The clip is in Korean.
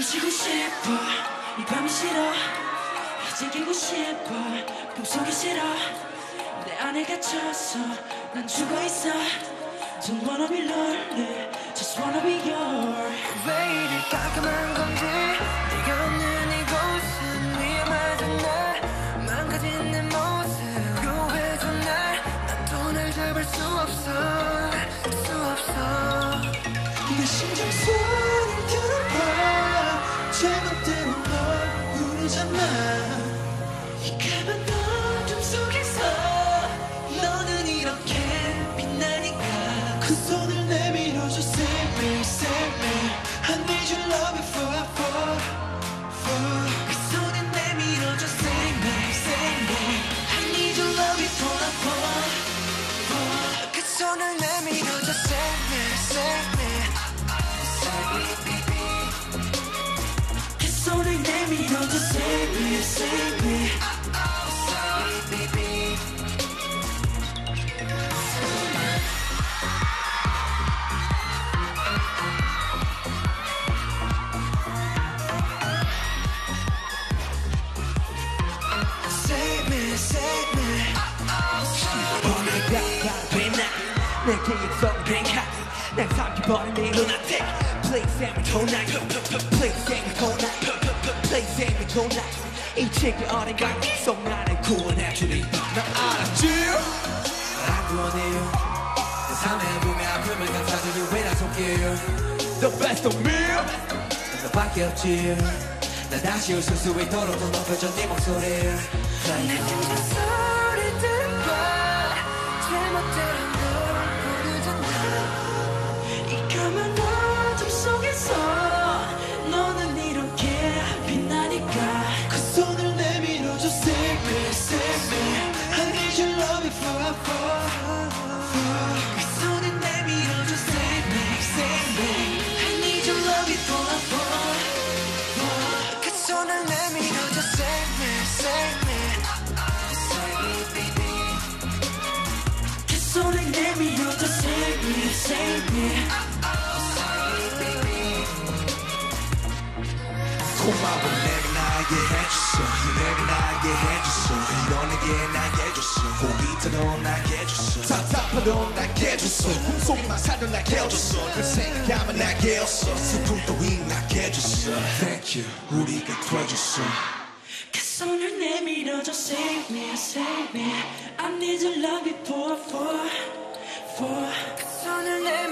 지고 싶어 이 밤이 싫어 이제 깨고 싶어 꿈속이 싫어 내 안에 갇혀서 난 죽어있어 Don't wanna be lonely Just wanna be yours 왜 이리 깜깜한 건지 네가 없는 이곳은 위험하던 날 망가진 내 모습 구해줘 난 돈을 잡을 수 없어 내 심장 소리를 들어봐 제멋대로 널 부르잖아 이 까만 어둠 속에서 너는 이렇게 빛나니까 그 손을 내밀어줘 Save me, save me I need your love for 그 손을 내밀어줘 Save me, save me I need your love for 그 손을 내밀어줘 Save me, save me 그 손을 내밀어줘 Save me, save me 내 계획 속에 빈 카드 난 삼켜버린 네 lunatic Please send me tonight Please send me tonight Please send me tonight 이 책이 어딘가 속 나를 구원해주리 난 알았지 안 구원해요 내 삶에 봄에 아픔을 감싸주니 왜 나 속여요 The best of me 너밖에 없지 나 다시 웃을 수 있도록 더 높여줘 네 목소리를 내 심장 소리 들어봐 제멋대로 이 까만 어둠 속에서 너는 이렇게 빛나니까 그 손을 내밀어줘 Save me, save me I need your love for 그 손을 내밀어줘 Save me, save me I need your love for 그 손을 내밀어줘 Save me, save me 그 손을 내밀어줘 Save me, save me 고마워 내가 나에게 해줬어 내가 나에게 해줬어 이런 내게 나에게 줬어 고기처럼 나에게 줬어 답답하도 나에게 줬어 꿈속에만 살던 나에게 줬어 그 생각하면 나에게 없어 슬픔 따윈 나에게 줬어 Thank you 우리가 돼줬어 그 손을 내밀어줘 Save me, save me I need your love for 그 손을 내밀어줘